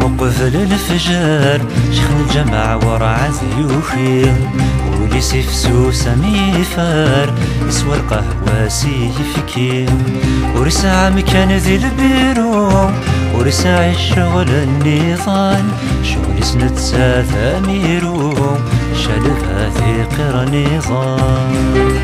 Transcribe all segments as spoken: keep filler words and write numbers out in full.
قبل الفجر شيخ الجمع ورا ذيوخي ولي سيف سوسة ميفار يسوى القهوة سيفكي ورسع مكان ذي البيرو ورسع الشغل النظام شغل سنة ساثة ميرو شالفها ذي قرى نظام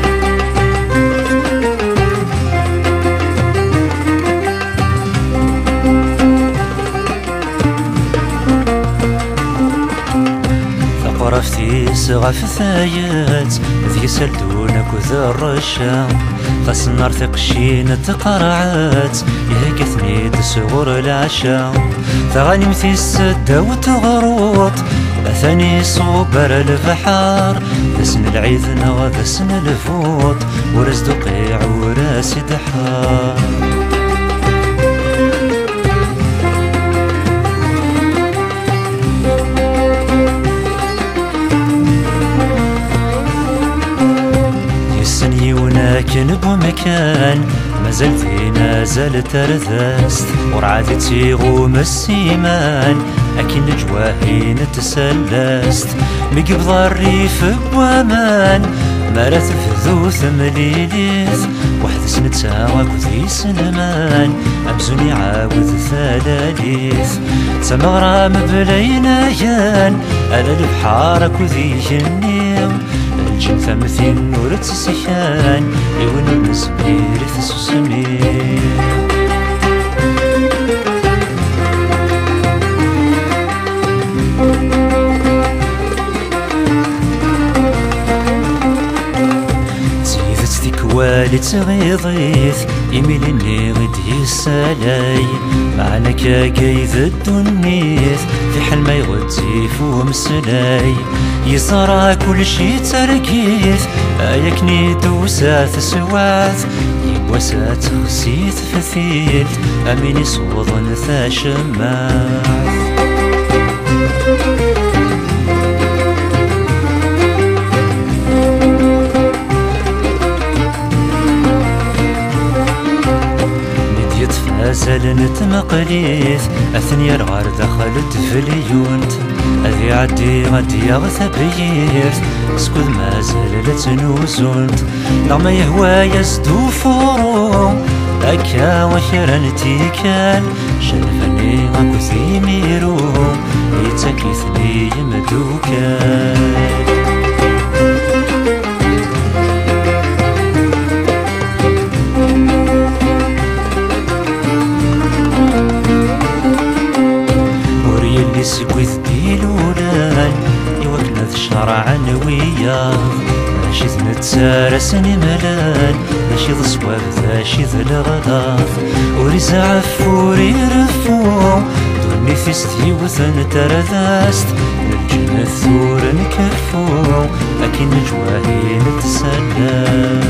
عرفتي سغف ثايت ذي سلدونك وذا الرشا خاص النار ثقشين تقرعت يهكثني تسغر العشا ثغاني مثي السدة وتغروط أثاني صوبر البحار ذسن العيذنا وذسن الفوط ورزد قيع وراسي دحار لكن بمكان مازال فينا زال ترذست ورعاد تيغوم السيمان أكين جواهي نتسلست مقبض الريف بوامان مرات فذو ثمليليث واحد سنتساواك وذي سنمان أمزوني عاوذ ثلاليث تمغرام بلينايان ألا البحارك وذي النيم الجن ثمثين نور تسيان يون المزبير تسوسمي تيذت تكوالي تغيظيث يميلني غدي السلاي معنا كاكايذ الدنيث في حال ما يغتيف ومسلاي يصرى كل شي تركيث اياكني دوسات سواث يبوسات خسيت فثيل اميني صوضن ثا شماث فازل نتمقليث أثني الغار دخلت في اليونت أذي عدي غدي يغثى بيرث اسكذ مازال لتنوزنت نغم يهوى يزدو فورو أكا وخيرا تيكال شلفني غاكو ثيميرو يتكيثني يمدوكال سكويث ديلولان يوكنا ذا الشرع نويا ماشي ثنتسارسني ملان ماشي ذا صواب ذا شي ذا الغلاظ وريز عفوري رفو دوني في ستيوثن ترذاست نرجم الثور نكرفو أكين جواهي نتسلى